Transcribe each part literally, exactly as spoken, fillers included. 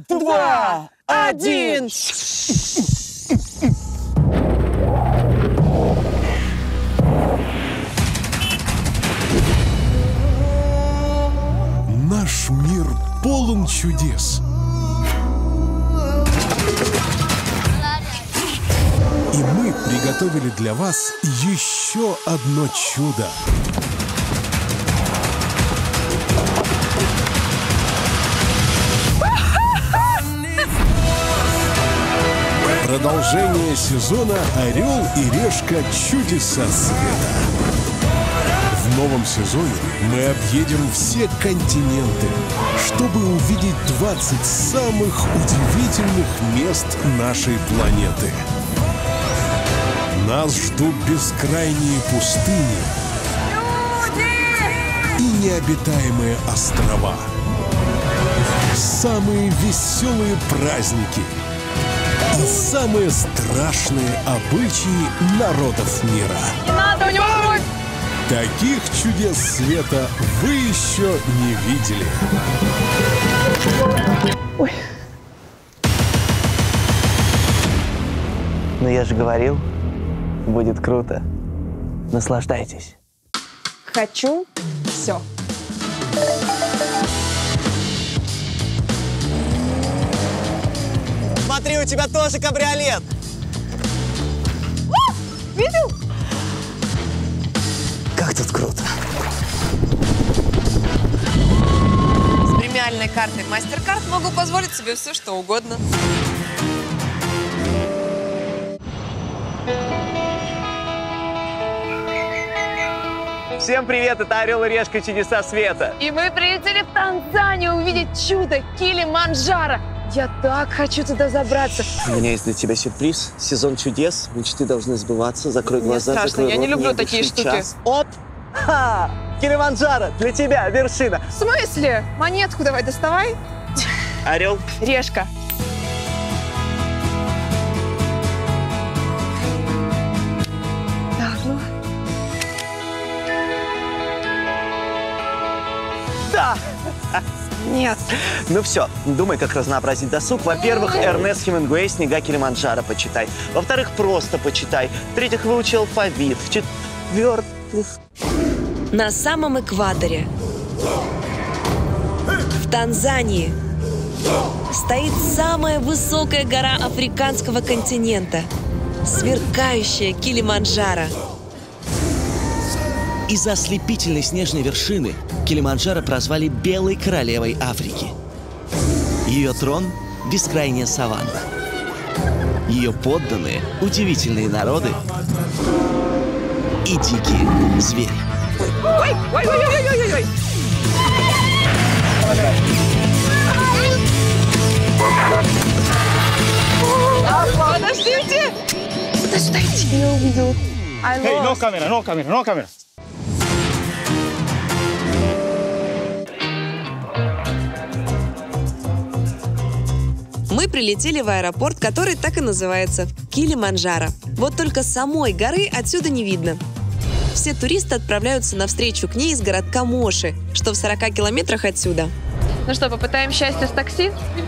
два, один. Наш мир полон чудес. И мы приготовили для вас еще одно чудо. Продолжение сезона «Орел и решка. Чудеса света». В новом сезоне мы объедем все континенты, чтобы увидеть двадцать самых удивительных мест нашей планеты. Нас ждут бескрайние пустыни и необитаемые острова. Самые веселые праздники и самые страшные обычаи народов мира. Не надо, у него кровь! Таких чудес света вы еще не видели. Ой. Ну я же говорил, будет круто. Наслаждайтесь. Хочу все. Смотри, у тебя тоже кабриолет. О, видел? Как тут круто. С премиальной картой MasterCard могу позволить себе все, что угодно. Всем привет, это «Орел и решка. Чудеса света». И мы прилетели в Танзанию увидеть чудо Килиманджаро. Я так хочу туда забраться. У меня есть для тебя сюрприз. Сезон чудес. Мечты должны сбываться. Закрой Мне глаза, страшно, закрой я рот, не люблю не такие дыши. штуки. Час. Оп! Ха! Килиманджаро, для тебя вершина. В смысле? Монетку давай доставай. Орел. Решка. Так, ну. Да! Нет. Ну все, думай, как разнообразить досуг. Во-первых, Эрнест Хемингуэй «Снега Килиманджаро» почитай. Во-вторых, просто почитай. В-третьих, выучи алфавит. В-четвертых... На самом экваторе, в Танзании, стоит самая высокая гора африканского континента – сверкающая Килиманджаро. Из-за ослепительной снежной вершины Килиманджаро прозвали Белой королевой Африки. Ее трон – бескрайняя саванна. Ее подданные – удивительные народы и дикие звери. Ой, ой, ой, ой, ой, ой, ой. Подождите! Куда сюда идти? Я увидел. Hey, no camera, no camera, no camera. Мы прилетели в аэропорт, который так и называется – Килиманджаро. Вот только самой горы отсюда не видно. Все туристы отправляются навстречу к ней из городка Моши, что в сорока километрах отсюда. Ну что, попытаем счастье с такси?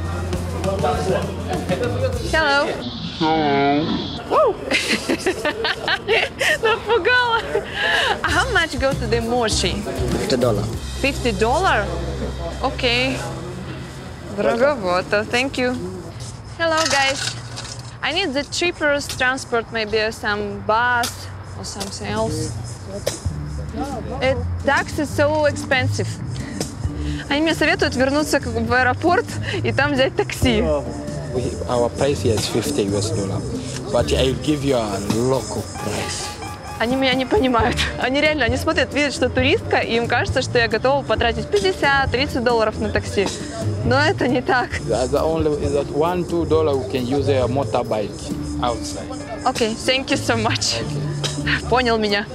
Hello. Напугала. How much go to the Moshi? fifty долларов. fifty dollars? Окей. Дороговато. Thank you. Hello, guys. I need the cheapest transport, maybe some bus or something else. It, taxi is so expensive. Они мне советуют вернуться в аэропорт и там взять такси. Our price here is fifty U S dollar, but I will give you a local price. Они меня не понимают. Они реально, они смотрят, видят, что туристка, и им кажется, что я готова потратить пятьдесят-тридцать долларов на такси. Но это не так. The only is that one two dollar we can use a motorbike outside. Окей, okay, thank you so much. Понял меня.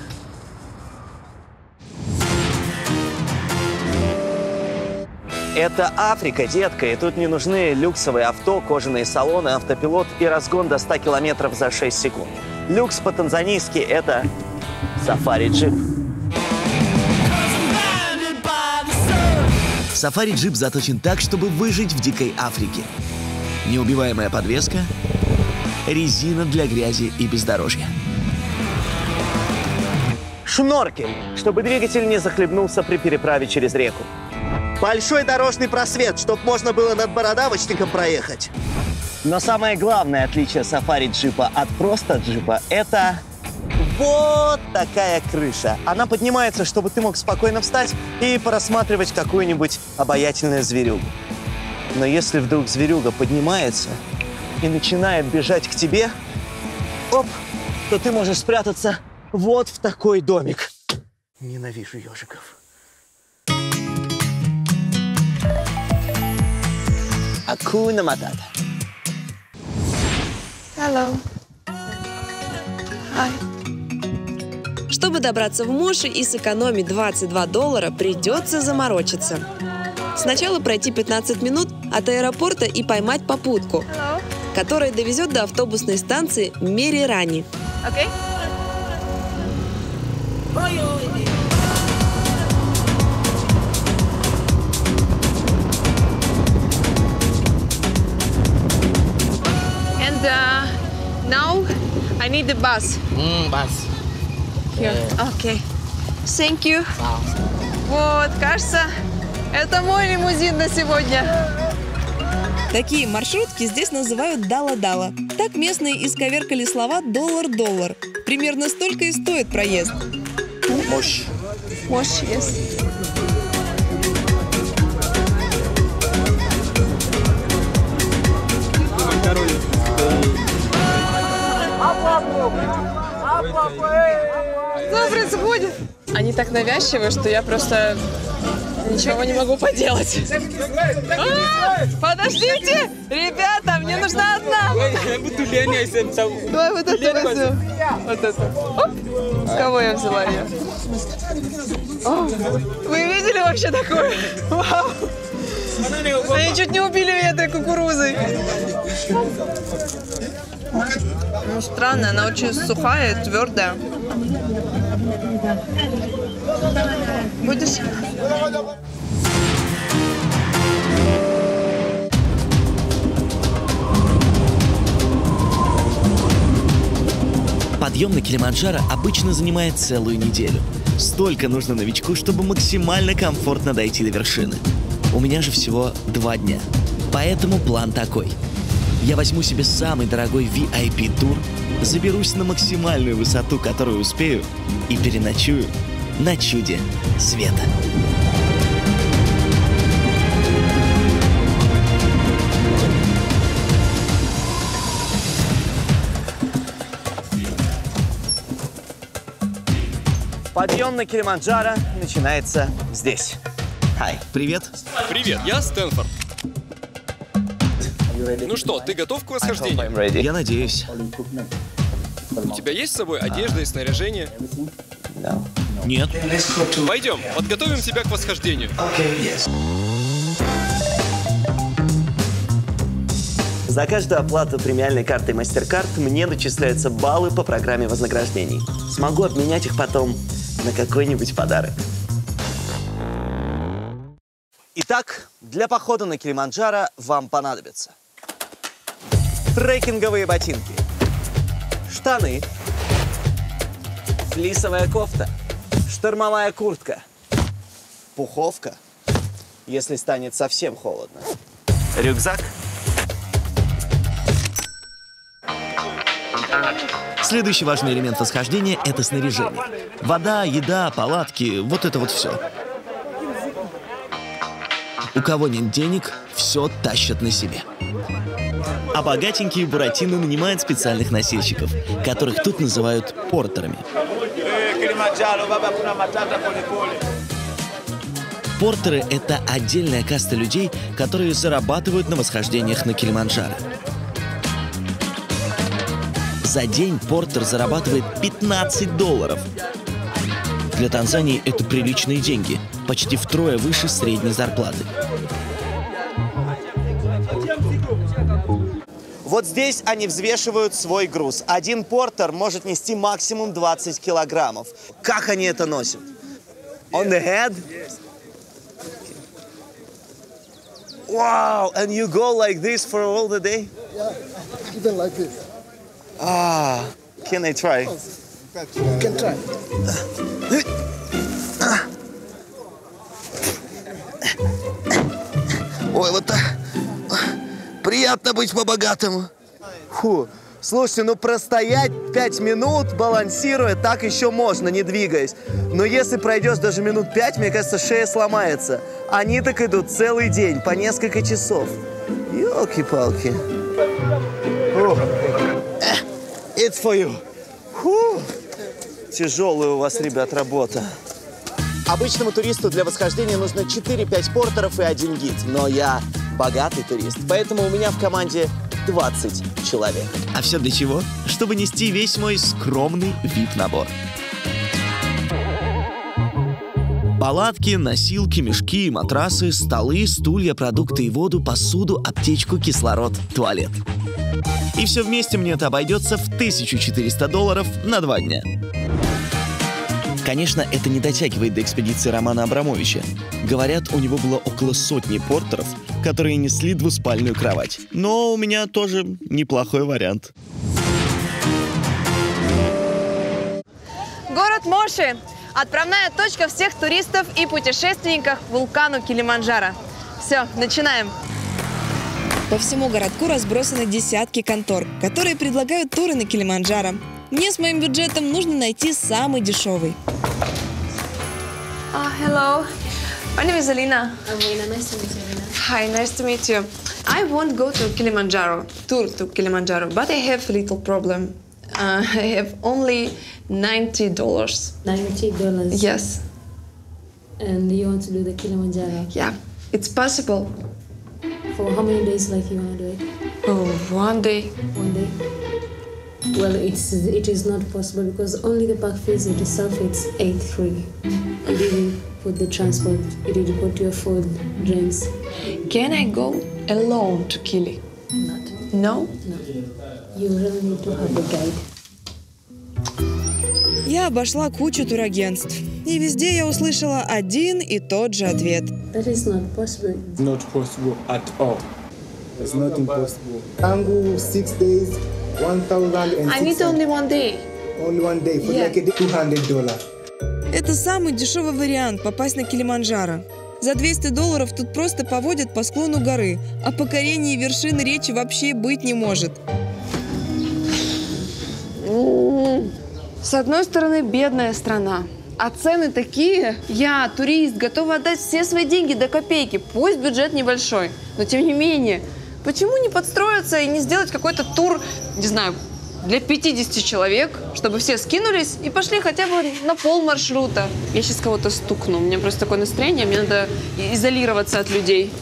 Это Африка, детка, и тут не нужны люксовые авто, кожаные салоны, автопилот и разгон до ста километров за шесть секунд. Люкс по-танзанийски – это сафари-джип. Сафари-джип заточен так, чтобы выжить в дикой Африке. Неубиваемая подвеска, резина для грязи и бездорожья. Шноркель, чтобы двигатель не захлебнулся при переправе через реку. Большой дорожный просвет, чтобы можно было над бородавочником проехать. Но самое главное отличие сафари-джипа от просто джипа – это вот такая крыша. Она поднимается, чтобы ты мог спокойно встать и порассматривать какую-нибудь обаятельную зверюгу. Но если вдруг зверюга поднимается и начинает бежать к тебе, оп, то ты можешь спрятаться вот в такой домик. Ненавижу ежиков. Акуна Матата. Hello. Hi. Чтобы добраться в Моши и сэкономить двадцать два доллара, придется заморочиться. Сначала пройти пятнадцать минут от аэропорта и поймать попутку, Hello. которая довезет до автобусной станции Мерирани. Okay. And uh, now I need the bus. Mm, bus. Here. Okay. Thank you. Вот, кажется, это мой лимузин на сегодня. Такие маршрутки здесь называют дала-дала. Так местные исковеркали слова «доллар-доллар». Примерно столько и стоит проезд. Мощь. Мощь, yes. Что происходит? Они так навязчивы, что я просто ничего не могу поделать. А, подождите! Ребята, мне нужна одна! Давай вот это возьмем. Вот это. Оп. С кого я взяла ее? О, вы видели вообще такое? Вау! Они чуть не убили меня этой кукурузой. Ну, странно, она очень сухая и твердая. Будешь? Подъем на Килиманджаро обычно занимает целую неделю. Столько нужно новичку, чтобы максимально комфортно дойти до вершины. У меня же всего два дня. Поэтому план такой. Я возьму себе самый дорогой ви ай пи-тур, заберусь на максимальную высоту, которую успею, и переночую на чуде света. Подъем на Килиманджаро начинается здесь. Хай. Привет. Привет, я Стэнфорд. Ну что, ты готов к восхождению? Я надеюсь. У тебя есть с собой одежда и снаряжение? Нет. Пойдем, подготовим тебя к восхождению. За каждую оплату премиальной картой MasterCard мне начисляются баллы по программе вознаграждений. Смогу обменять их потом на какой-нибудь подарок. Итак, для похода на Килиманджаро вам понадобится трекинговые ботинки, штаны, флисовая кофта, штормовая куртка, пуховка, если станет совсем холодно, рюкзак. Следующий важный элемент восхождения – это снаряжение. Вода, еда, палатки – вот это вот все. У кого нет денег, все тащат на себе. А богатенькие буратино нанимают специальных носильщиков, которых тут называют портерами. Портеры – это отдельная каста людей, которые зарабатывают на восхождениях на Килиманджаро. За день портер зарабатывает пятнадцать долларов. Для Танзании это приличные деньги, почти втрое выше средней зарплаты. Вот здесь они взвешивают свой груз. Один портер может нести максимум двадцать килограммов. Как они это носят? On the head? Wow, and you go like this for all the day? Yeah, even like this. Ah, can I try? You can try. Ой, вот так. Приятно быть по-богатому. Фу. Слушайте, ну простоять пять минут, балансируя, так еще можно, не двигаясь. Но если пройдешь даже минут пять, мне кажется, шея сломается. Они так идут целый день, по несколько часов. Ёлки-палки. It's for you. Фу. Тяжелая у вас, ребят, работа. Обычному туристу для восхождения нужно четыре-пять портеров и один гид. Но я богатый турист, поэтому у меня в команде двадцать человек. А все для чего? Чтобы нести весь мой скромный ви ай пи-набор. Палатки, носилки, мешки, матрасы, столы, стулья, продукты и воду, посуду, аптечку, кислород, туалет. И все вместе мне это обойдется в тысячу четыреста долларов на два дня. Конечно, это не дотягивает до экспедиции Романа Абрамовича. Говорят, у него было около сотни портеров, которые несли двуспальную кровать. Но у меня тоже неплохой вариант. Город Моши. Отправная точка всех туристов и путешественников к вулкану Килиманджаро. Все, начинаем. По всему городку разбросаны десятки контор, которые предлагают туры на Килиманджаро. Мне с моим бюджетом нужно найти самый дешевый. Uh, hello, my name is Alina. Alina, nice to meet you, Alina. Hi, nice to meet you. I want to go to Kilimanjaro, tour to Kilimanjaro, but I have a little problem. Uh, I have only ninety dollars. Ninety dollars. Yes. And you want to do the Kilimanjaro? Yeah, it's possible. For how many days, like you want to do it? Oh, one day. One day. Well, it's it is not possible because only the park visit itself it's eight three. You didn't put the transport. You didn't put your food, drinks. Can I go alone to Kili? Not. No. No. You really need to have a guide. Я обошла кучу турагентств. И везде я услышала один и тот же ответ. That is not possible. Not possible at all. It's not impossible. Tango, six days, one thousand and I need only one day. Only one day for Yeah. like a two hundred dollars. Это самый дешевый вариант попасть на Килиманджаро. За двести долларов тут просто поводят по склону горы. О покорении вершины речи вообще быть не может. С одной стороны, бедная страна. А цены такие. Я, турист, готова отдать все свои деньги до копейки. Пусть бюджет небольшой, но тем не менее. Почему не подстроиться и не сделать какой-то тур, не знаю, для пятидесяти человек, чтобы все скинулись и пошли хотя бы на пол маршрута? Я сейчас кого-то стукну. У меня просто такое настроение, мне надо изолироваться от людей.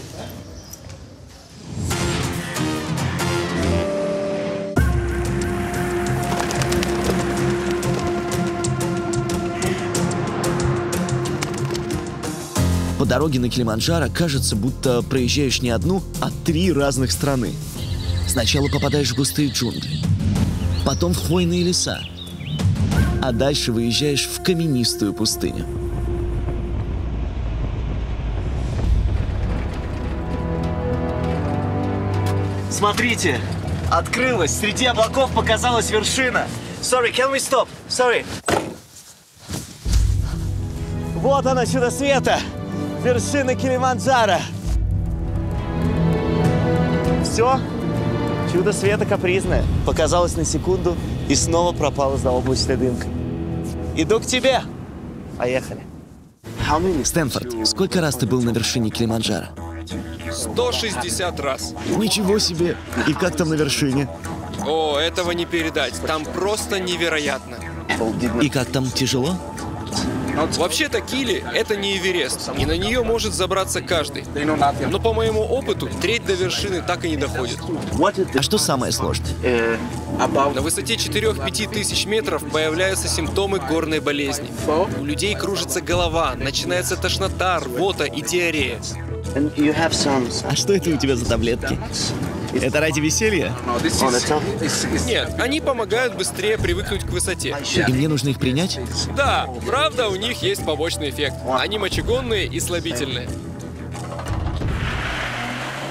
По дороге на Килиманджаро кажется, будто проезжаешь не одну, а три разных страны. Сначала попадаешь в густые джунгли, потом в хвойные леса, а дальше выезжаешь в каменистую пустыню. Смотрите, открылась, среди облаков показалась вершина. Sorry, can we stop? Sorry. Вот она, чудо света. Вершина Килиманджаро. Все, чудо света капризное. Показалось на секунду и снова пропало за облачной дымкой. Иду к тебе. Поехали. Стэнфорд, сколько раз ты был на вершине Килиманджаро? сто шестьдесят раз. Ничего себе! И как там на вершине? О, этого не передать. Там просто невероятно. И как там, тяжело? Вообще-то Кили — это не Эверест, и на нее может забраться каждый. Но по моему опыту, треть до вершины так и не доходит. А что самое сложное? На высоте четырёх-пяти тысяч метров появляются симптомы горной болезни. У людей кружится голова, начинается тошнота, рвота и диарея. А что это у тебя за таблетки? Это ради веселья? Нет, они помогают быстрее привыкнуть к высоте. И мне нужно их принять? Да, правда, у них есть побочный эффект. Они мочегонные и слабительные.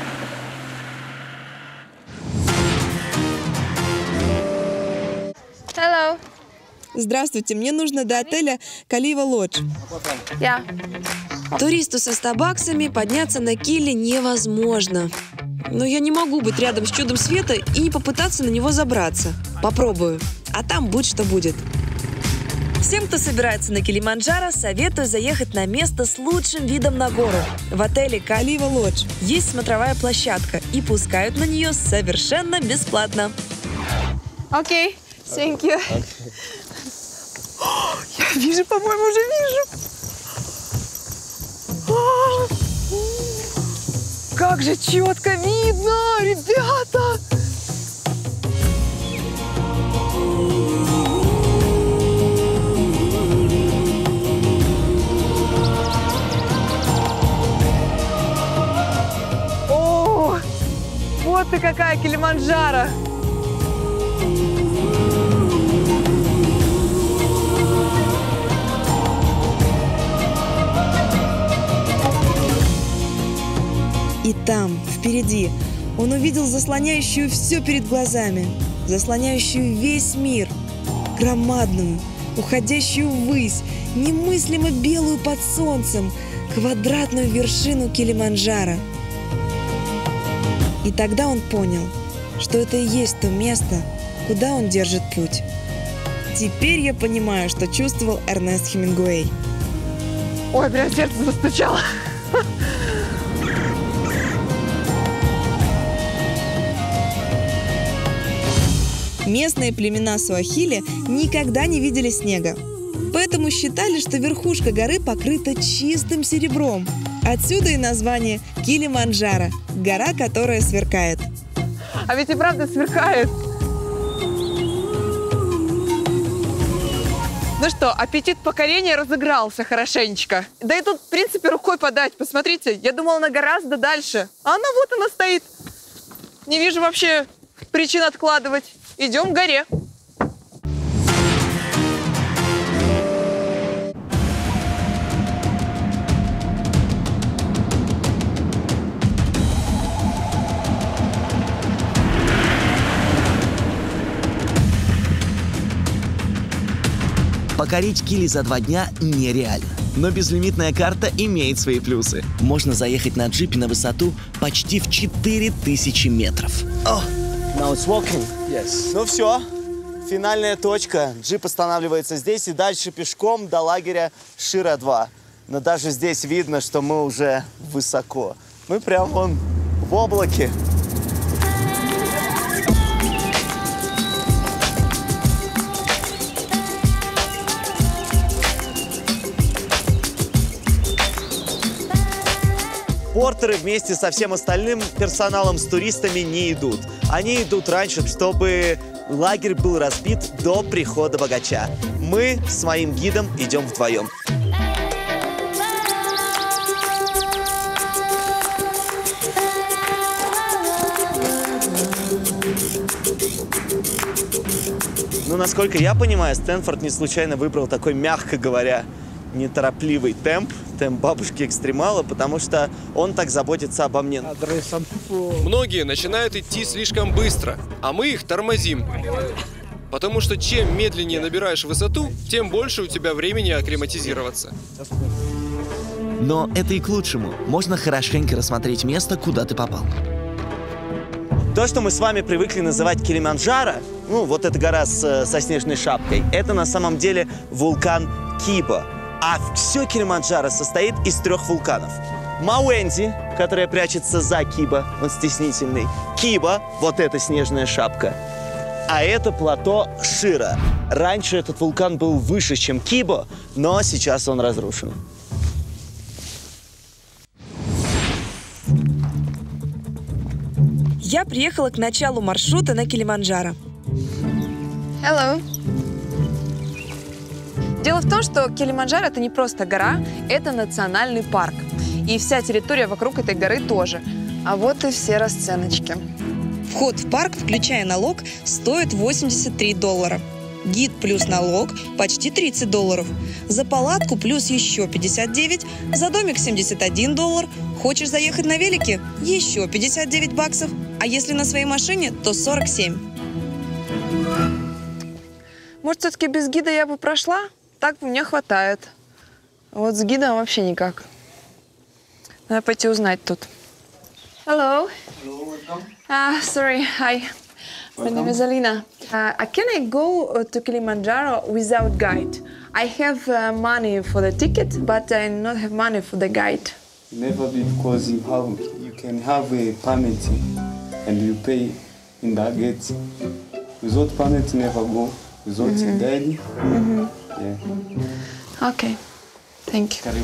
Здравствуйте, мне нужно до отеля Калива Лодж. Я. Туристу со ста баксами подняться на киле невозможно. Но я не могу быть рядом с чудом света и не попытаться на него забраться. Попробую. А там будь что будет. Всем, кто собирается на Килиманджаро, советую заехать на место с лучшим видом на гору. В отеле Калива Лодж есть смотровая площадка и пускают на нее совершенно бесплатно. Окей, okay. Thank you. Okay. Я вижу, по-моему, уже вижу. О, как же четко видно, ребята! О, вот ты какая Килиманджаро! И там, впереди, он увидел заслоняющую все перед глазами, заслоняющую весь мир, громадную, уходящую ввысь, немыслимо белую под солнцем, квадратную вершину Килиманджаро. И тогда он понял, что это и есть то место, куда он держит путь. Теперь я понимаю, что чувствовал Эрнест Хемингуэй. Ой, прям сердце застучало. Местные племена суахили никогда не видели снега. Поэтому считали, что верхушка горы покрыта чистым серебром. Отсюда и название Килиманджаро – гора, которая сверкает. А ведь и правда сверкает. Ну что, аппетит покорения разыгрался хорошенечко. Да и тут, в принципе, рукой подать. Посмотрите, я думала, она гораздо дальше. А она вот она стоит. Не вижу вообще причин откладывать. Идем к горе. Покорить Кили за два дня нереально. Но безлимитная карта имеет свои плюсы. Можно заехать на джипе на высоту почти в четыре тысячи метров. Oh, now it's walking. Yes. Ну все, финальная точка. Джип останавливается здесь и дальше пешком до лагеря Шира два. Но даже здесь видно, что мы уже высоко. Мы прям вон в облаке. Портеры вместе со всем остальным персоналом с туристами не идут. Они идут раньше, чтобы лагерь был разбит до прихода богача. Мы с моим гидом идем вдвоем. Ну, насколько я понимаю, Стэнфорд не случайно выбрал такой, мягко говоря, неторопливый темп, темп бабушки-экстремала, потому что он так заботится обо мне. Многие начинают идти слишком быстро, а мы их тормозим. Потому что чем медленнее набираешь высоту, тем больше у тебя времени акклиматизироваться. Но это и к лучшему. Можно хорошенько рассмотреть место, куда ты попал. То, что мы с вами привыкли называть Килиманджаро, ну, вот эта гора с, со снежной шапкой, это на самом деле вулкан Кибо. А все Килиманджаро состоит из трех вулканов. Мауэнзи, которая прячется за Кибо, он стеснительный. Кибо, вот эта снежная шапка. А это плато Шира. Раньше этот вулкан был выше, чем Кибо, но сейчас он разрушен. Я приехала к началу маршрута на Килиманджаро. Hello. Дело в том, что Килиманджаро – это не просто гора, это национальный парк. И вся территория вокруг этой горы тоже. А вот и все расценочки. Вход в парк, включая налог, стоит восемьдесят три доллара. Гид плюс налог – почти тридцать долларов. За палатку плюс еще пятьдесят девять, за домик семьдесят один доллар. Хочешь заехать на велике – еще пятьдесят девять баксов. А если на своей машине, то сорок семь. Может, все-таки без гида я бы прошла? Так мне хватает. Вот с гидом вообще никак. Надо пойти узнать тут. Hello. Hello, welcome. Ah, sorry. Hi. My name is Alina. Uh, can I go uh, to Kilimanjaro without guide? I have uh, money for the ticket, but I not have money for the guide. Never be, because you have you can have a permit and you pay in the gate. Without permit, never go. Without Mm-hmm. guide, Mm-hmm. yeah. Okay. Thank you.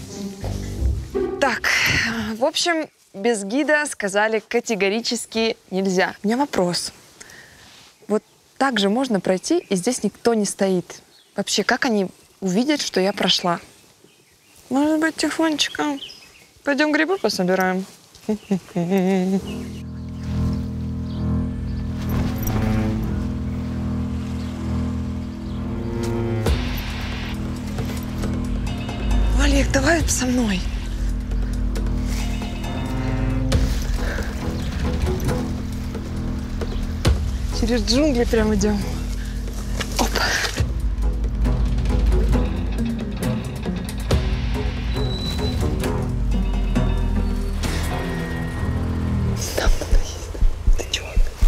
Так, в общем, без гида сказали категорически нельзя. У меня вопрос. Вот так же можно пройти, и здесь никто не стоит. Вообще, как они увидят, что я прошла? Может быть, тихонечко. Пойдем грибы пособираем. Олег, давай со мной. Через джунгли прям идем. Оп. Там надоест. Ты чё?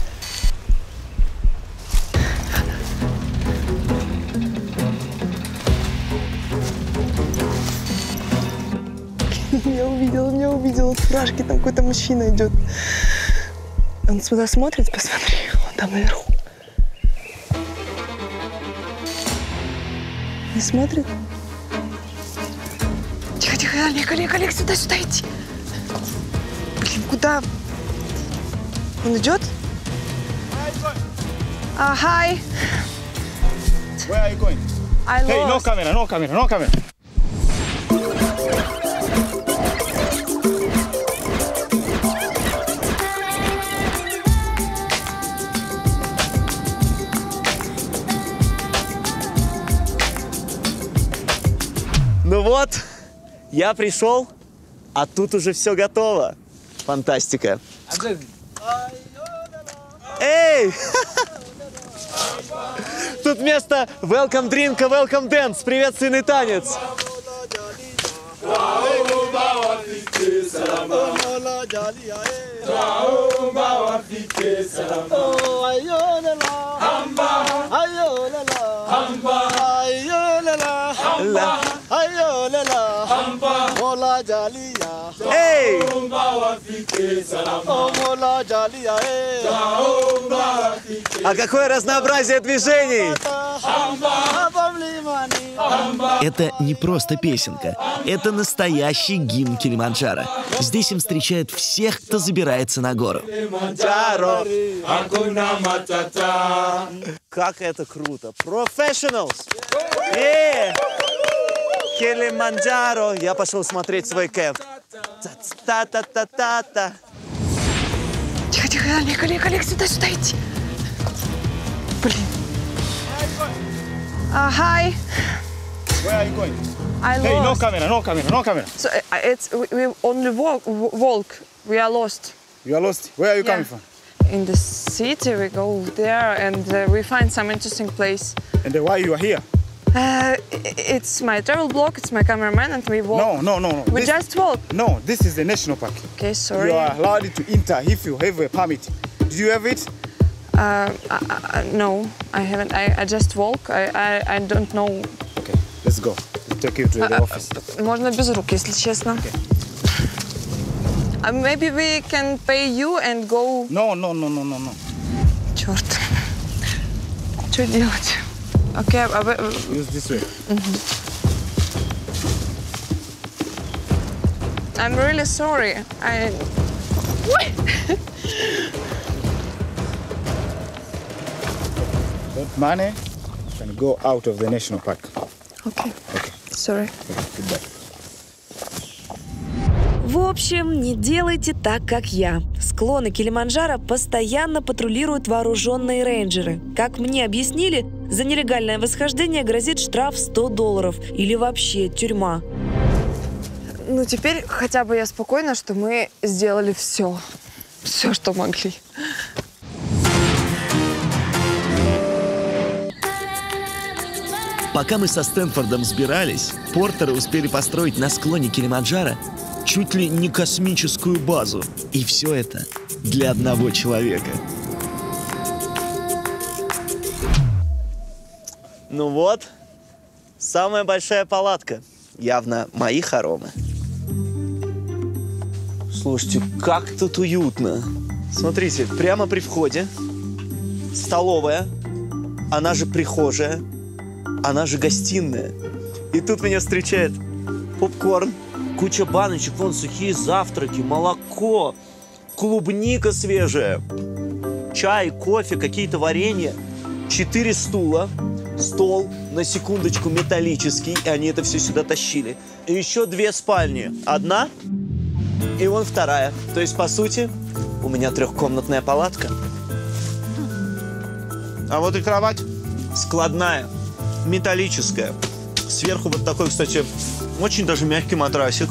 Меня увидел, меня увидел. В фуражке там какой-то мужчина идет. Он сюда смотрит, посмотри, он там наверху. Не смотрит? Тихо, тихо, Олег, Олег, Олег, сюда, сюда иди. Блин, куда? Он идет? А, hi. Where are you going? I Hey, no lost. camera, no camera, no camera. Ну вот, я пришел, а тут уже все готово. Фантастика. Эй! Тут вместо welcome drink, welcome dance, приветственный танец. Эй! А какое разнообразие движений! Это не просто песенка, это настоящий гимн Килиманджаро. Здесь им встречают всех, кто забирается на гору. Как это круто! Professionals! Yeah! Килиманджаро! Я пошел смотреть свой кэп. Та-та-та-та-та. Тихо, тихо, Олег, Олег, Олег, сюда, сюда иди. Блин. Uh, hi. Where are you going? I Hey, no lost. camera, no camera, no camera. So uh, it's we, we only walk, walk. We are lost. You are lost. Where are you Yeah. coming from? In the city, we go there and uh, we find some interesting place. And then why you are here? Uh, i- it's my travel blog. It's my cameraman, and we walk. No, no, no, no. We This- just walk. No, this is the national park. Okay, sorry. You are allowed to enter if you have a permit. Do you have it? Uh, I, I, no, I haven't. I, I just walk. I, I, I don't know. Okay, let's go. We'll take you to the Uh, office. Можно без рук, если честно. Uh, maybe we can pay you and go. No, no, no, no, no, no. Черт. Что делать? Okay, а вы- Use this way. Мгм. I'm really sorry. I. That money can go out of the national park. Okay. Sorry. Goodbye. В общем, не делайте так, как я. Склоны Килиманджаро постоянно патрулируют вооруженные рейнджеры. Как мне объяснили, за нелегальное восхождение грозит штраф сто долларов или вообще тюрьма. Ну, теперь хотя бы я спокойна, что мы сделали все. Все, что могли. Пока мы со Стэнфордом сбирались, портеры успели построить на склоне Килиманджаро чуть ли не космическую базу. И все это для одного человека. Ну вот, самая большая палатка. Явно мои хоромы. Слушайте, как тут уютно. Смотрите, прямо при входе столовая, она же прихожая, она же гостиная. И тут меня встречает попкорн, куча баночек, вон сухие завтраки, молоко, клубника свежая, чай, кофе, какие-то варенья, четыре стула, стол, на секундочку, металлический, и они это все сюда тащили. И еще две спальни. Одна и вон вторая. То есть, по сути, у меня трехкомнатная палатка. А вот и кровать. Складная, металлическая. Сверху вот такой, кстати, очень даже мягкий матрасик.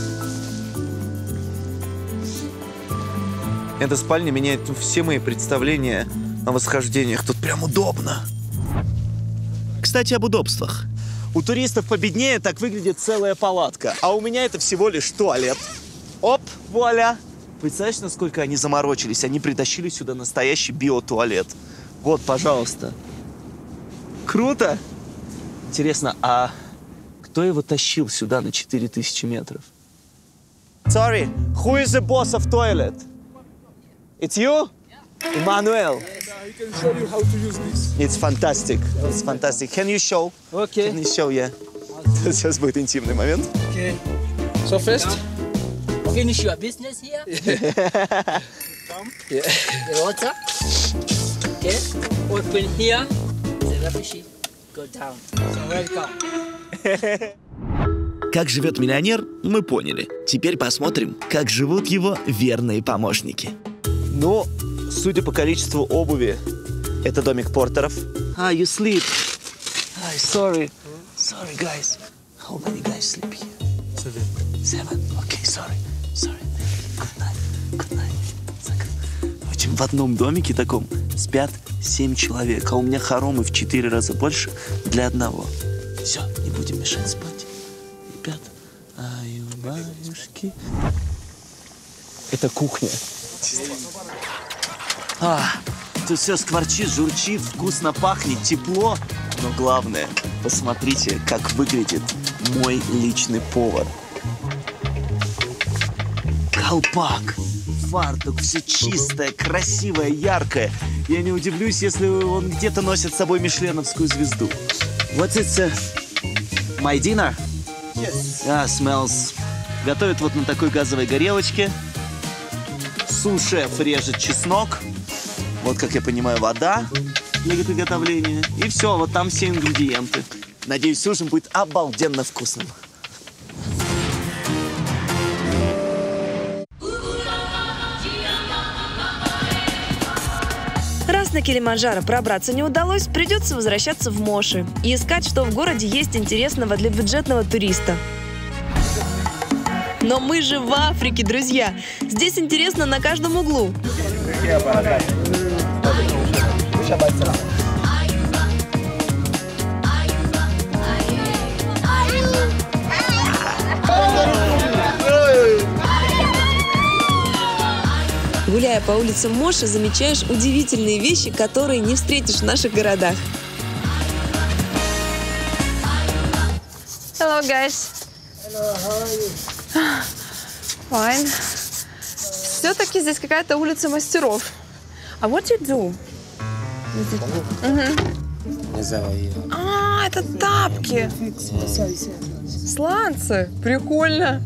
Эта спальня меняет все мои представления о восхождениях. Тут прям удобно. Кстати, об удобствах. У туристов победнее так выглядит целая палатка, а у меня это всего лишь туалет. Оп, вуаля! Представляешь, насколько они заморочились? Они притащили сюда настоящий биотуалет. Вот, пожалуйста. Круто! Интересно, а кто его тащил сюда на четыре тысячи метров? Sorry, who is the boss of toilet? It's you? Emmanuel. He can show you how to use this. It's fantastic. It's fantastic. Can you show? Okay. Can you show, yeah. Сейчас будет интимный момент. Okay. So first, finish your business here. Come. Yeah. The water. Okay. Open here. The rubbish go down. So welcome. Как живет миллионер, мы поняли. Теперь посмотрим, как живут его верные помощники. Ну, судя по количеству обуви, это домик портеров. Ah, you sleep. Hi, sorry. Sorry, guys. How many guys sleep here? Seven. Seven. Okay, sorry. Sorry. Good night. Good night. В общем, в одном домике таком спят семь человек, а у меня хоромы в четыре раза больше для одного. Все, не будем мешать спать. Ребят, аю-баюшки. Это кухня. А, тут все скворчит, журчит, вкусно пахнет, тепло. Но главное, посмотрите, как выглядит мой личный повар. Колпак, фартук, все чистое, красивое, яркое. Я не удивлюсь, если он где-то носит с собой мишленовскую звезду. What is uh, my dinner? Yes. Ah, smells. Готовят вот на такой газовой горелочке. Су-шеф режет чеснок. Вот, как я понимаю, вода для приготовления. И все, вот там все ингредиенты. Надеюсь, ужин будет обалденно вкусным. Раз на Килиманджаро пробраться не удалось, придется возвращаться в Моши и искать, что в городе есть интересного для бюджетного туриста. Но мы же в Африке, друзья! Здесь интересно на каждом углу. Гуляя по улицам Моши, замечаешь удивительные вещи, которые не встретишь в наших городах. Hello, guys. Hello, how are you? Fine. Все-таки здесь какая-то улица мастеров. А what you do? Угу. А, это тапки. Сланцы. Прикольно.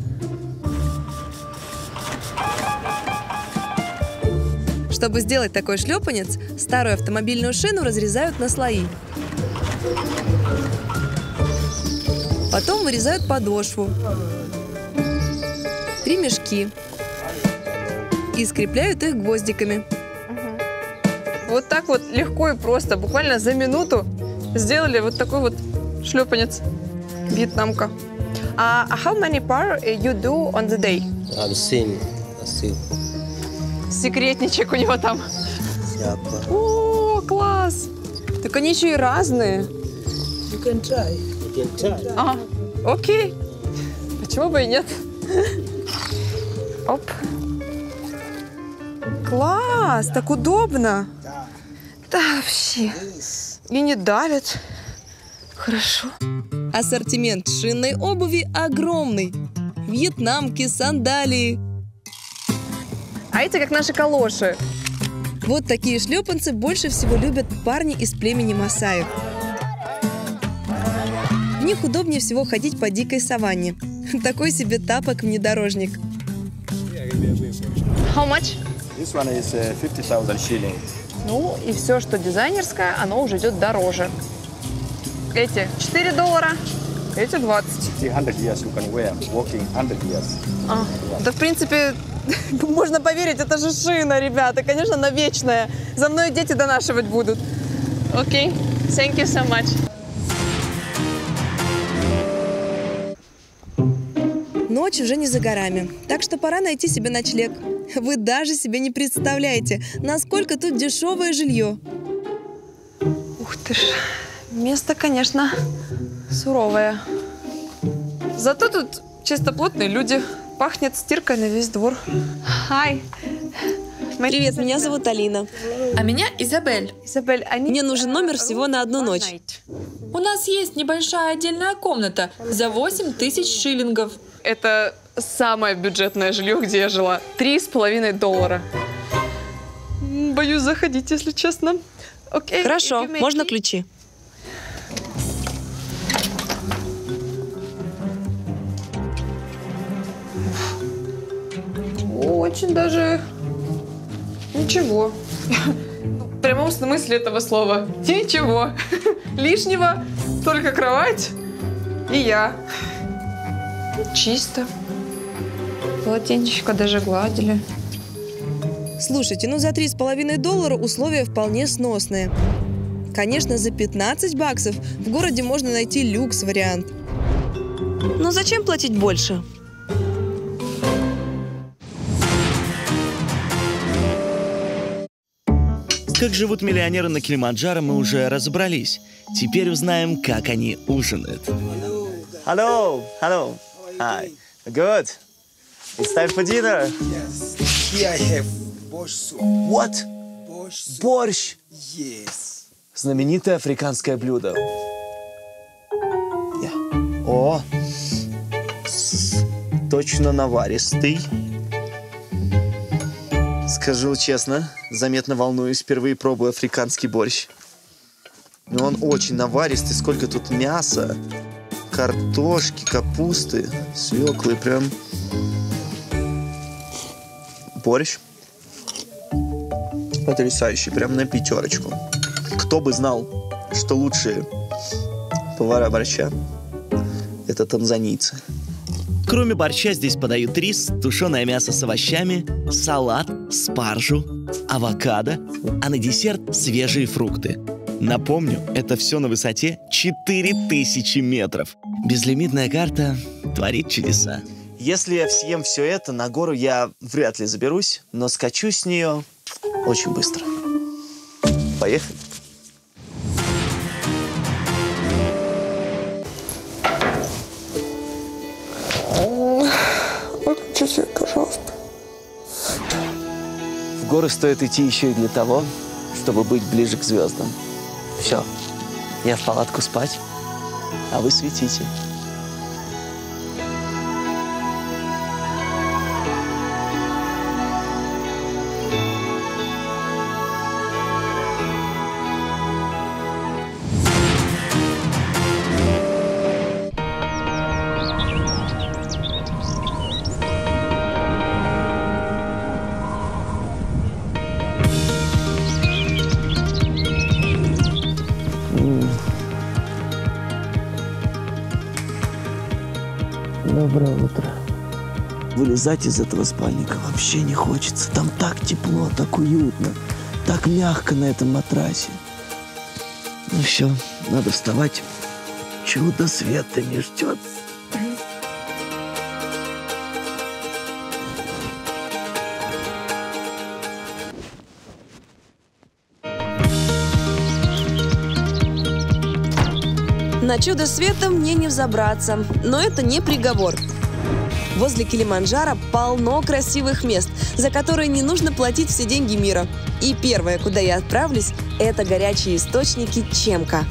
Чтобы сделать такой шлепанец, старую автомобильную шину разрезают на слои. Потом вырезают подошву, ремешки и скрепляют их гвоздиками. Вот так вот легко и просто, буквально за минуту сделали вот такой вот шлепанец. Вьетнамка. А uh, how many par you do on the day? I'm seeing, I'm seeing. Секретничек у него там. О, класс! Так они еще и разные. You can try. You can try. А, окей. Почему бы и нет? Оп. Класс, так удобно. Да, вообще. И не давит. Хорошо. Ассортимент шинной обуви огромный. Вьетнамки, сандалии. А эти как наши калоши. Вот такие шлепанцы больше всего любят парни из племени масаев. В них удобнее всего ходить по дикой саванне. Такой себе тапок-внедорожник. How much? This one is uh, fifty thousand shilling. Ну, и все, что дизайнерское, оно уже идет дороже. Эти четыре доллара, эти двадцать. hundred years you can wear, walking hundred years. А, да, в принципе, можно поверить, это же шина, ребята. Конечно, она вечная. За мной дети донашивать будут. Окей, okay. Thank you so much. Ночь уже не за горами, так что пора найти себе ночлег. Вы даже себе не представляете, насколько тут дешевое жилье. Ух ты ж, место, конечно, суровое. Зато тут чистоплотные люди. Пахнет стиркой на весь двор. Hi. Привет, меня зовут Алина. А меня Изабель. Изабель, они... Мне нужен номер всего на одну ночь. У нас есть небольшая отдельная комната за восемь тысяч шиллингов. Это самое бюджетное жилье, где я жила. Три с половиной доллара. Боюсь заходить, если честно. Okay, Хорошо, можно ключи? Очень даже ничего. В прямом смысле этого слова. Ничего. Лишнего, только кровать и я. Чисто. Полотенчика даже гладили. Слушайте, ну за три с половиной доллара условия вполне сносные. Конечно, за пятнадцать баксов в городе можно найти люкс-вариант. Но зачем платить больше? Как живут миллионеры на Килиманджаро, мы уже разобрались. Теперь узнаем, как они ужинают. Hello, hello. Hi. Good. It's time for dinner. Yes. Here I have борщ soup. What? Борщ. Борщ. Yes. Знаменитое африканское блюдо. Yeah. О, точно наваристый. Скажу честно, заметно волнуюсь, впервые пробую африканский борщ. Но он очень наваристый, сколько тут мяса, картошки, капусты, свеклы, прям борщ потрясающий, прям на пятерочку. Кто бы знал, что лучшие повара борща – это танзанийцы. Кроме борща здесь подают рис, тушеное мясо с овощами, салат, спаржу, авокадо, а на десерт свежие фрукты. Напомню, это все на высоте четыре тысячи метров. Безлимитная карта творит чудеса. Если я съем все это, на гору я вряд ли заберусь, но скачу с нее очень быстро. Поехали. Выключите, пожалуйста. В горы стоит идти еще и для того, чтобы быть ближе к звездам. Все, я в палатку спать, а вы светите. Доброе утро. Вылезать из этого спальника вообще не хочется. Там так тепло, так уютно, так мягко на этом матрасе. Ну все, надо вставать. Чудо света не ждет. На чудо света мне не взобраться, но это не приговор. Возле Килиманджаро полно красивых мест, за которые не нужно платить все деньги мира. И первое, куда я отправлюсь, это горячие источники Чемка.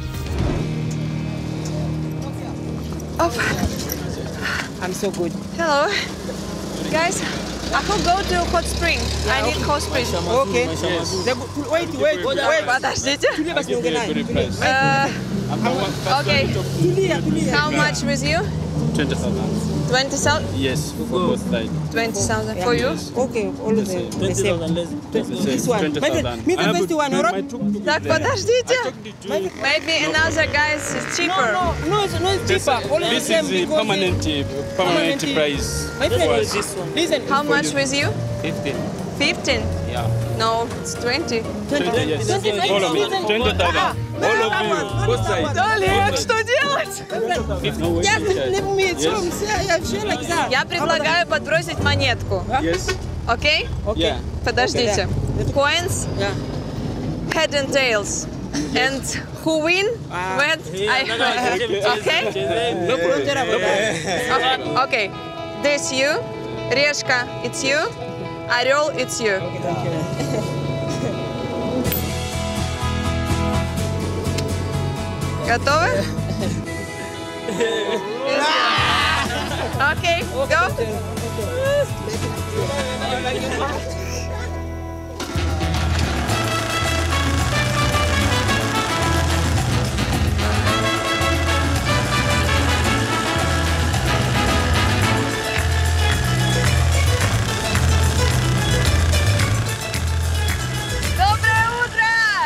Оп. I'm so good. Hello. Guys, I could go to hot spring. I need hot spring. Okay. Wait, wait, wait. Подождите. Uh, okay. How much with you? twenty thousand. twenty thousand? Yes, for both sides. twenty thousand for you? Okay, all of them. The same. This one. Me the first one, alright? Так, подождите. Maybe another guys is cheaper. No, no, no, it's, no, it's cheaper. All of This them is the because permanent, uh, permanent permanent- price. My friend, for is this one. Listen. How much with you? fifteen. fifteen? Yeah. No, it's twenty. twenty, yes. All of it. twenty thousand. All of you. Both sides. Олег, что делать? Я leave me at home. See, I feel like that. Я предлагаю подбросить монетку. Yes. Окей? Yeah. Подождите. Coins, Yeah. head and tails. And who win? When I Okay? No problem. Okay. Okay. This you. Решка, it's you. Орел, it's you. Готовы? Окей, go. Доброе утро!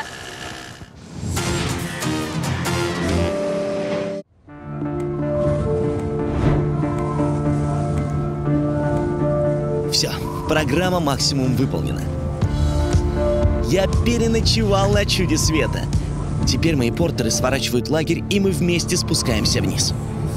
Все, программа «Максимум» выполнена. Я переночевал на чуде света. Теперь мои портеры сворачивают лагерь, и мы вместе спускаемся вниз.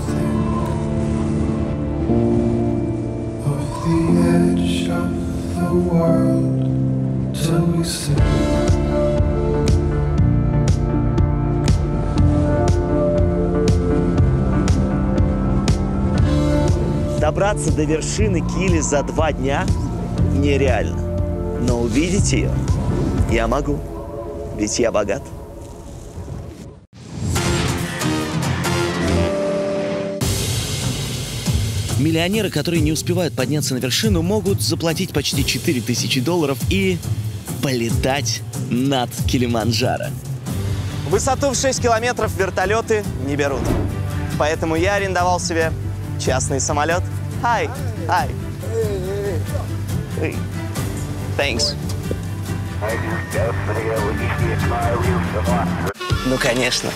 Добраться до вершины Кили за два дня нереально. Но увидеть ее я могу, ведь я богат. Миллионеры, которые не успевают подняться на вершину, могут заплатить почти четыре тысячи долларов и полетать над Килиманджаро. Высоту в шесть километров вертолеты не берут. Поэтому я арендовал себе частный самолет. Hi, hi. Hey. Thanks. Ну, конечно.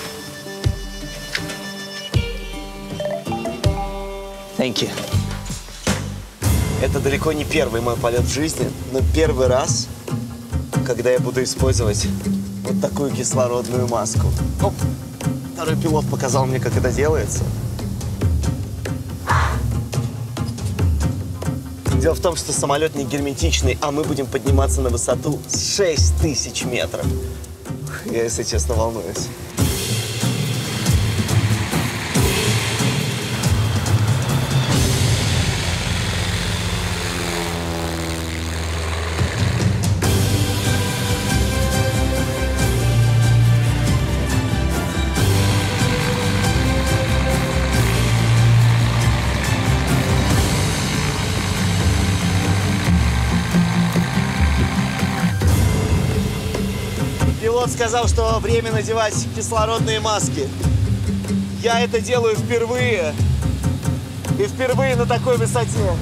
Thank you. Это далеко не первый мой полет в жизни, но первый раз, когда я буду использовать вот такую кислородную маску. Оп. Второй пилот показал мне, как это делается. Дело в том, что самолет не герметичный, а мы будем подниматься на высоту шесть тысяч метров. Я, если честно, волнуюсь. Пилот сказал, что время надевать кислородные маски. Я это делаю впервые. И впервые на такой высоте.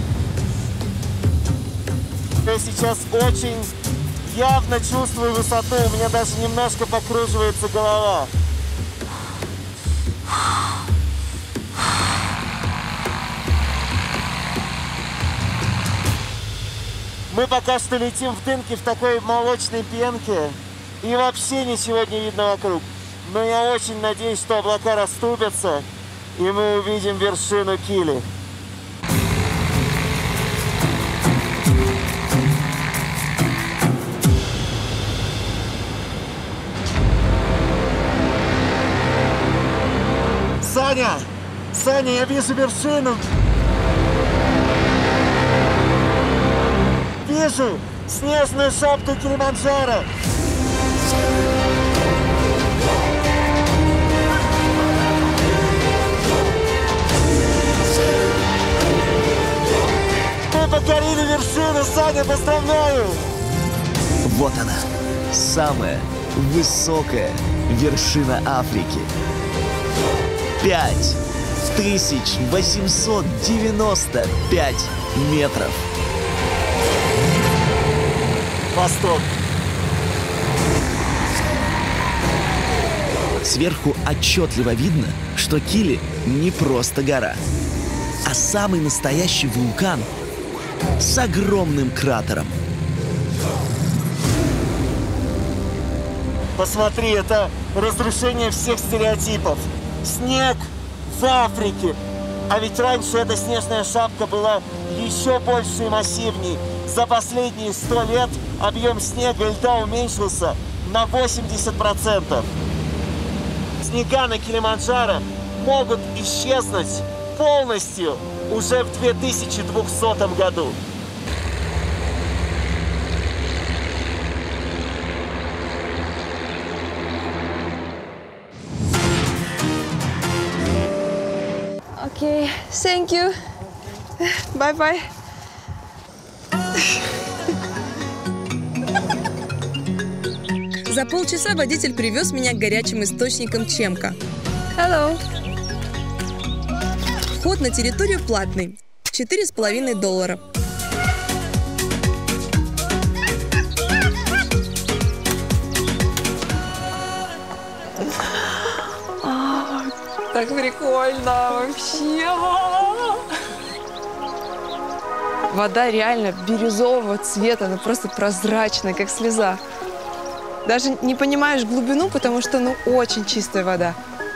Я сейчас очень явно чувствую высоту. У меня даже немножко покруживается голова. Мы пока что летим в дымке в такой молочной пенке. И вообще ничего не видно вокруг. Но я очень надеюсь, что облака расступятся, и мы увидим вершину Кили. Саня! Саня, я вижу вершину! Вижу снежную шапку Килиманджаро! Мы покорили вершину, Саня, поздравляю! Вот она, самая высокая вершина Африки. пять тысяч восемьсот девяносто пять метров. Восток. Сверху отчетливо видно, что Кили не просто гора, а самый настоящий вулкан с огромным кратером. Посмотри, это разрушение всех стереотипов. Снег в Африке. А ведь раньше эта снежная шапка была еще больше и массивней. За последние сто лет объем снега и льда уменьшился на восемьдесят процентов. Снега на Килиманджаро могут исчезнуть полностью уже в две тысячи двухсотом году. Okay, thank you. Bye-bye. За полчаса водитель привез меня к горячим источникам Чемка. Hello. Вход на территорию платный. четыре с половиной доллара. Так прикольно вообще. Вода реально бирюзового цвета, она просто прозрачная, как слеза. Даже не понимаешь глубину, потому что, ну, очень чистая вода.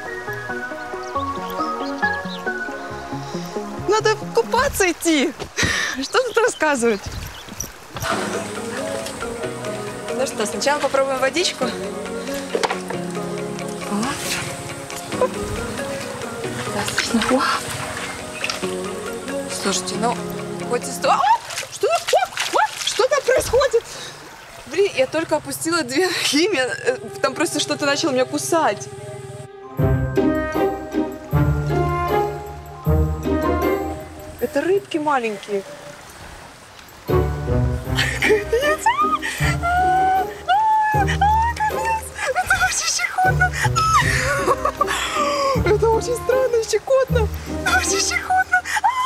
Надо купаться идти. Что тут рассказывать? Ну что, сначала попробуем водичку. Достаточно. Слушайте, ну, хоть и сто... А! Что, что там происходит? Блин, я только опустила две ноги, там просто что-то начало меня кусать. Это рыбки маленькие. Это очень щекотно. Это очень странно и щекотно. Очень щекотно.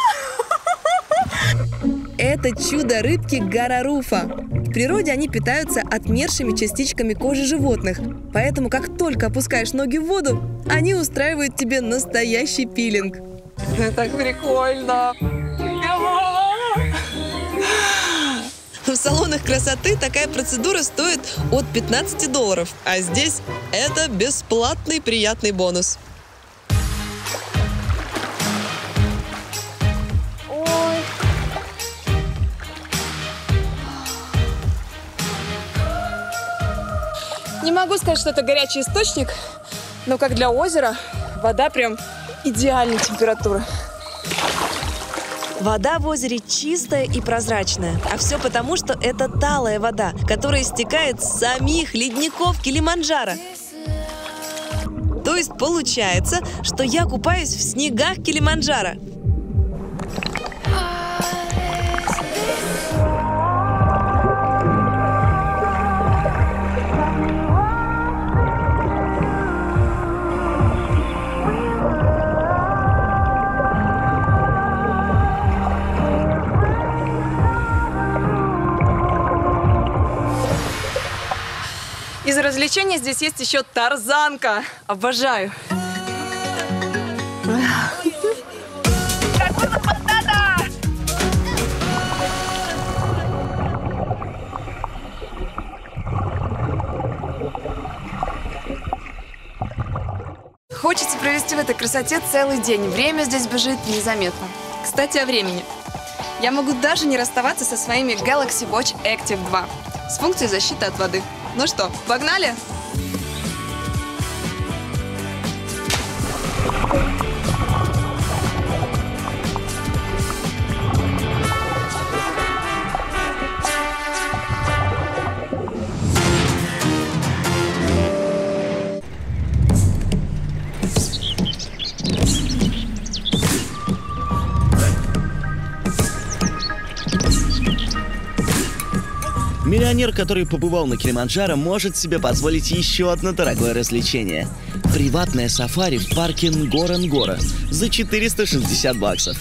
Это чудо рыбки гараруфа. В природе они питаются отмершими частичками кожи животных, поэтому как только опускаешь ноги в воду, они устраивают тебе настоящий пилинг. Так прикольно. В салонах красоты такая процедура стоит от пятнадцати долларов, а здесь это бесплатный приятный бонус. Не могу сказать, что это горячий источник, но как для озера вода прям идеальной температуры. Вода в озере чистая и прозрачная, а все потому, что это талая вода, которая стекает с самих ледников Килиманджаро. То есть получается, что я купаюсь в снегах Килиманджаро. Из развлечений здесь есть еще тарзанка. Обожаю. Хочется провести в этой красоте целый день. Время здесь бежит незаметно. Кстати, о времени. Я могу даже не расставаться со своими Galaxy Watch Active два с функцией защиты от воды. Ну что, погнали? Миллионер, который побывал на Килиманджаро, может себе позволить еще одно дорогое развлечение. Приватное сафари в парке Нгора-Нгора за четыреста шестьдесят баксов.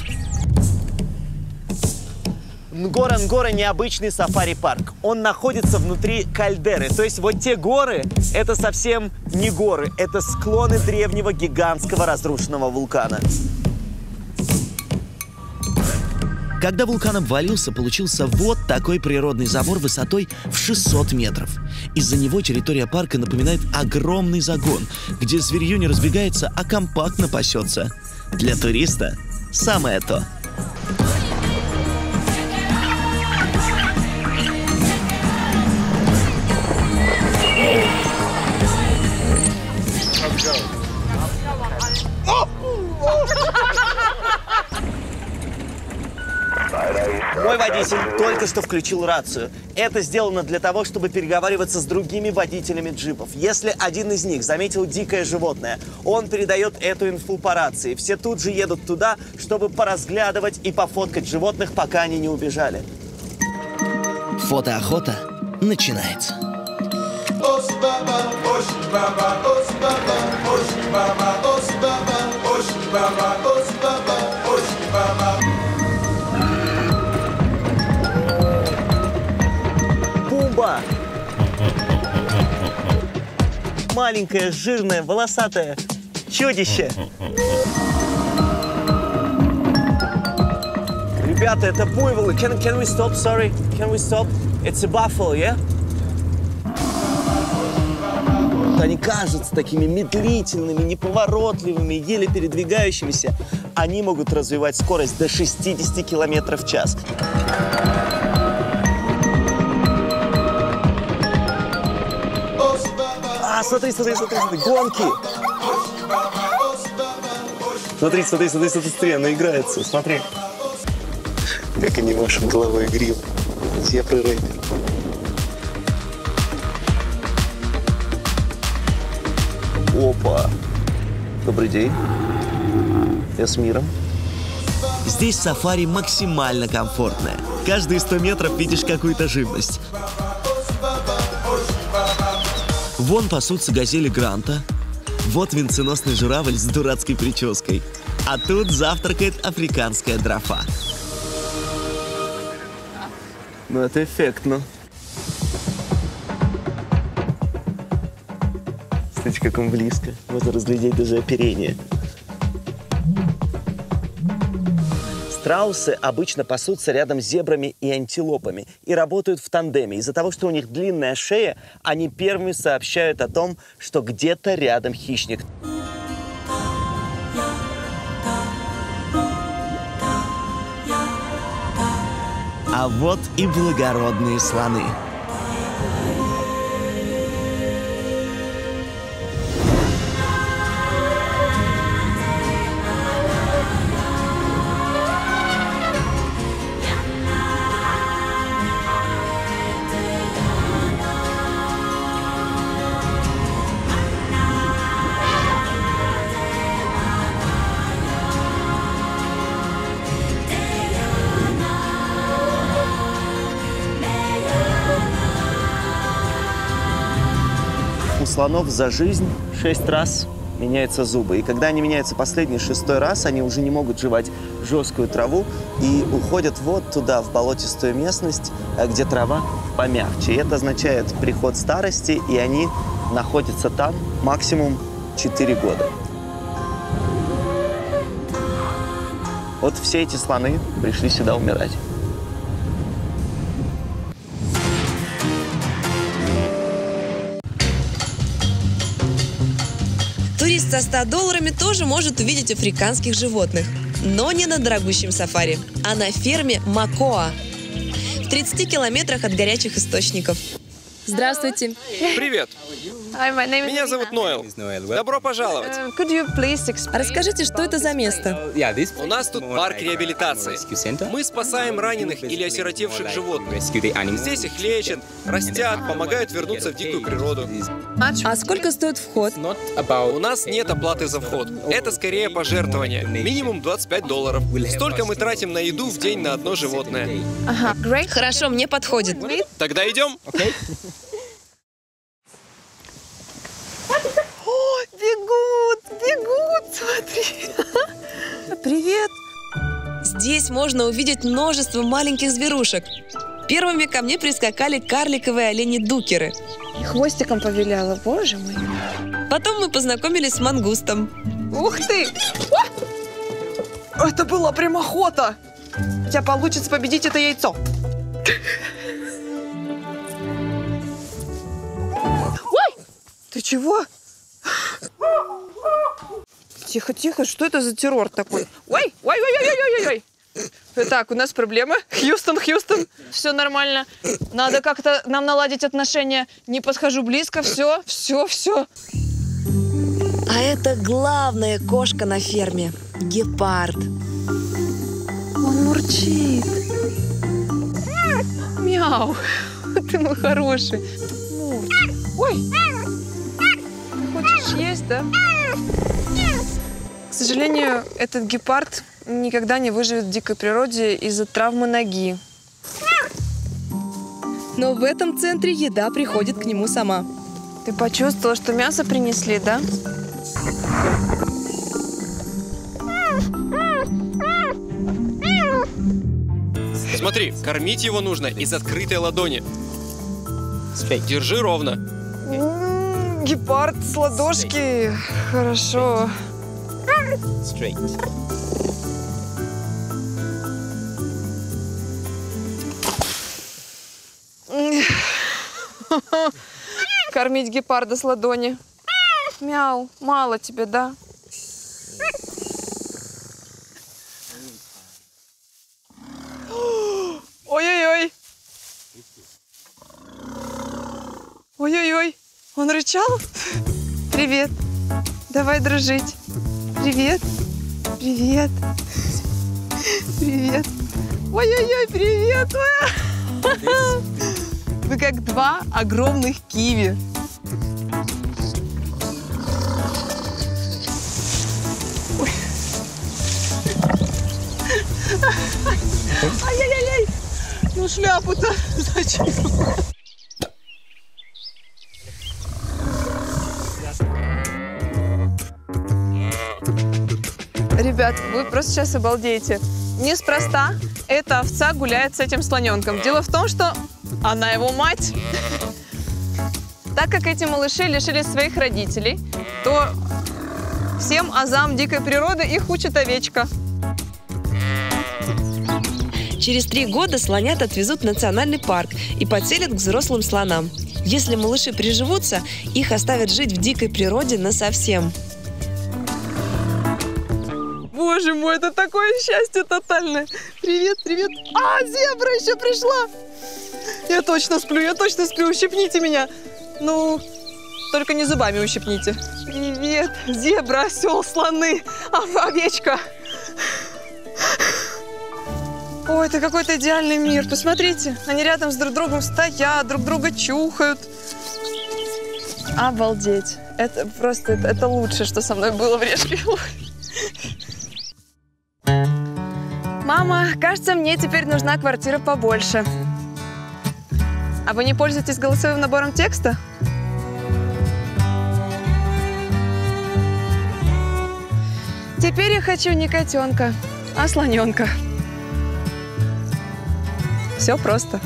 Нгора-Нгора — необычный сафари-парк. Он находится внутри кальдеры. То есть вот те горы — это совсем не горы. Это склоны древнего гигантского разрушенного вулкана. Когда вулкан обвалился, получился вот такой природный забор высотой в шестьсот метров. Из-за него территория парка напоминает огромный загон, где зверье не разбегается, а компактно пасется. Для туриста самое то. Мой водитель только что включил рацию. Это сделано для того, чтобы переговариваться с другими водителями джипов. Если один из них заметил дикое животное, он передает эту инфу по рации. Все тут же едут туда, чтобы поразглядывать и пофоткать животных, пока они не убежали. Фотоохота начинается. Пумба! Маленькое, жирное, волосатое чудище. Ребята, это буйволы. Can, can we stop? Sorry. Can we stop? It's a buffalo, yeah? Они кажутся такими медлительными, неповоротливыми, еле передвигающимися. Они могут развивать скорость до шестидесяти километров в час. А, смотри, смотри, смотри, смотри, гонки. Смотри, смотри, смотри, смотри, смотри, она играется, смотри. Как они машут головой и гривой. Зебры-рэпер. Опа! Добрый день. Я с миром. Здесь сафари максимально комфортное. Каждые сто метров видишь какую-то живность. Вон пасутся газели Гранта. Вот венценосный журавль с дурацкой прической. А тут завтракает африканская дрофа. Ну, это эффектно. Смотрите, как он близко. Можно разглядеть даже оперение. Страусы обычно пасутся рядом с зебрами и антилопами и работают в тандеме. Из-за того, что у них длинная шея, они первыми сообщают о том, что где-то рядом хищник. А вот и благородные слоны. У слонов за жизнь шесть раз меняются зубы. И когда они меняются последний, шестой раз, они уже не могут жевать жесткую траву и уходят вот туда, в болотистую местность, где трава помягче. И это означает приход старости, и они находятся там максимум четыре года. Вот все эти слоны пришли сюда умирать. Турист со ста долларами тоже может увидеть африканских животных, но не на дорогущем сафари, а на ферме Макоа в тридцати километрах от горячих источников. Здравствуйте. Привет. Hi, my name is Меня зовут Ноэл. Добро пожаловать. Uh, could you please explain? Расскажите, что это за место? У нас тут парк реабилитации. Мы спасаем раненых или осиротевших животных. Здесь их лечат, растят, помогают вернуться в дикую природу. А сколько стоит вход? У нас нет оплаты за вход. Это скорее пожертвование. Минимум двадцать пять долларов. Столько мы тратим на еду в день на одно животное. Ага, great. Хорошо, мне подходит. Тогда идем. О, бегут, бегут, смотри. Привет. Здесь можно увидеть множество маленьких зверушек. Первыми ко мне прискакали карликовые олени-дукеры. Хвостиком повиляла, боже мой. Потом мы познакомились с мангустом. Ух ты! О! Это была прям охота! У тебя получится победить это яйцо. Ой! Ты чего? Тихо, тихо, что это за террор такой? Ой, ой, ой, ой, ой, ой, ой. Так, у нас проблема. Хьюстон, Хьюстон, все нормально. Надо как-то нам наладить отношения. Не подхожу близко, все, все, все. А это главная кошка на ферме – гепард. Он мурчит. Мяу. Ты мой хороший. Ой. Хочешь есть, да? К сожалению, этот гепард никогда не выживет в дикой природе из-за травмы ноги. Но в этом центре еда приходит к нему сама. Ты почувствовала, что мясо принесли, да? Смотри, кормить его нужно из открытой ладони. Держи ровно. М-м, гепард с ладошки. Хорошо. Кормить гепарда с ладони. Мяу, мало тебе, да? Ой-ой-ой. Ой-ой-ой. Он рычал? Привет. Давай дружить. Привет. Привет. Привет. Ой-ой-ой, привет. Вы как два огромных киви. Ой. Ай-яй-яй-яй. Ну шляпу-то зачем? Ребят, вы просто сейчас обалдеете. Неспроста эта овца гуляет с этим слоненком. Дело в том, что она его мать. Так как эти малыши лишились своих родителей, то всем азам дикой природы их учит овечка. Через три года слонят отвезут в национальный парк и подселят к взрослым слонам. Если малыши приживутся, их оставят жить в дикой природе насовсем. Боже мой, это такое счастье тотальное. Привет, привет. А, зебра еще пришла. Я точно сплю, я точно сплю. Ущипните меня. Ну, только не зубами ущипните. Привет, зебра, осел, слоны, овечка. Ой, это какой-то идеальный мир. Посмотрите, они рядом с друг другом стоят, друг друга чухают. Обалдеть. Это просто, это, это лучшее, что со мной было в Решке. Мама, кажется, мне теперь нужна квартира побольше. А вы не пользуетесь голосовым набором текста? Теперь я хочу не котенка, а слоненка. Все просто.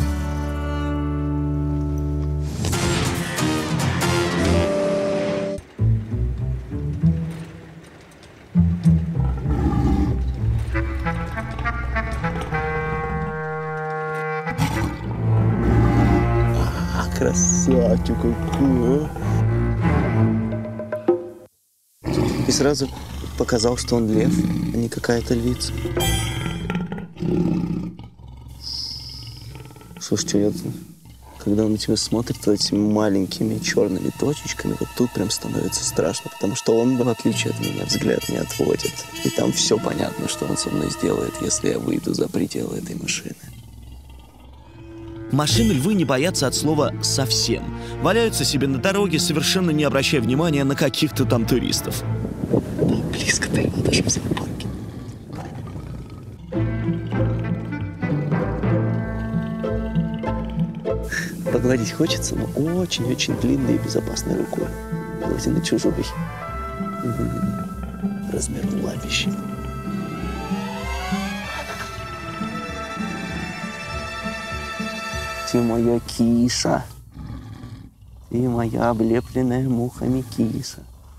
Красавчик какой, а. И сразу показал, что он лев, а не какая-то львица. Слушайте, я Когда он на тебя смотрит вот этими маленькими черными точечками, вот тут прям становится страшно, потому что он, в отличие от меня, взгляд не отводит. И там все понятно, что он со мной сделает, если я выйду за пределы этой машины. Машины-львы не боятся от слова «совсем». Валяются себе на дороге, совершенно не обращая внимания на каких-то там туристов. Близко ты его даже в зоопарке. Погладить хочется, но очень-очень длинной и безопасной рукой. Вроде на чужой. Размер лапищи. Ты моя киса. Ты моя облепленная мухами киса.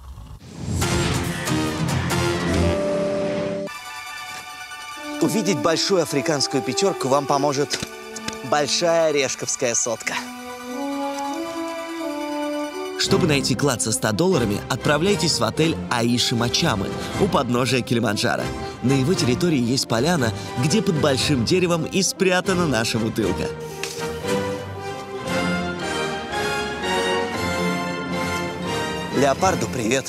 Увидеть большую африканскую пятерку вам поможет большая решковская сотка. Чтобы найти клад со ста долларами, отправляйтесь в отель Аиши Мачамы у подножия Килиманджаро. На его территории есть поляна, где под большим деревом и спрятана наша бутылка. Леопарду привет.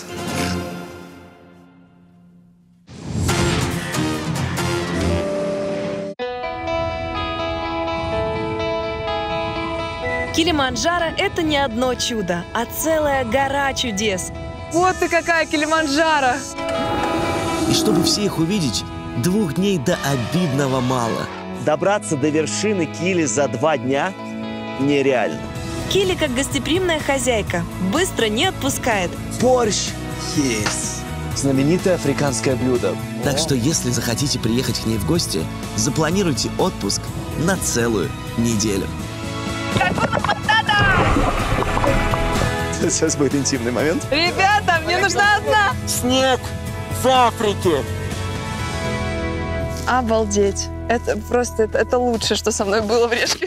Килиманджаро – это не одно чудо, а целая гора чудес. Вот ты какая Килиманджаро! И чтобы все их увидеть, двух дней до обидного мало. Добраться до вершины Кили за два дня нереально. Кили, как гостеприимная хозяйка, быстро не отпускает. Борщ есть. Знаменитое африканское блюдо. Так что, если захотите приехать к ней в гости, запланируйте отпуск на целую неделю. Сейчас будет интимный момент. Ребята, мне нужна одна. Снег в Африке. Обалдеть. Это просто, это, это лучшее, что со мной было в Решке.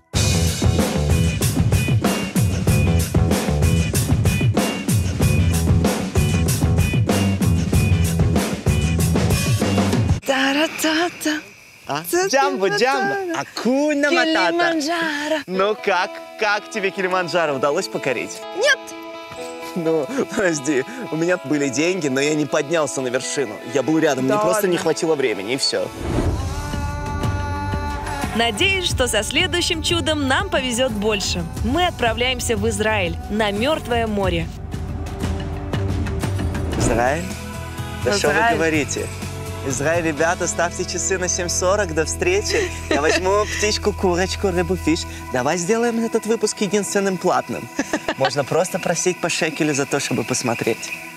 Та-ра-та-та. А? Джамбо-джамбо, акуна матата. Килиманджаро. Ну как? Как тебе Килиманджаро удалось покорить? Нет. Ну, подожди, у меня были деньги, но я не поднялся на вершину. Я был рядом, Да мне просто ладно. не хватило времени, и все. Надеюсь, что со следующим чудом нам повезет больше. Мы отправляемся в Израиль, на Мертвое море. Израиль? Да что вы Израиль. говорите? Израиль, ребята, ставьте часы на семь сорок, до встречи. Я возьму птичку, курочку, рыбу, фиш. Давай сделаем этот выпуск единственным платным. Можно просто просить по шекелю за то, чтобы посмотреть.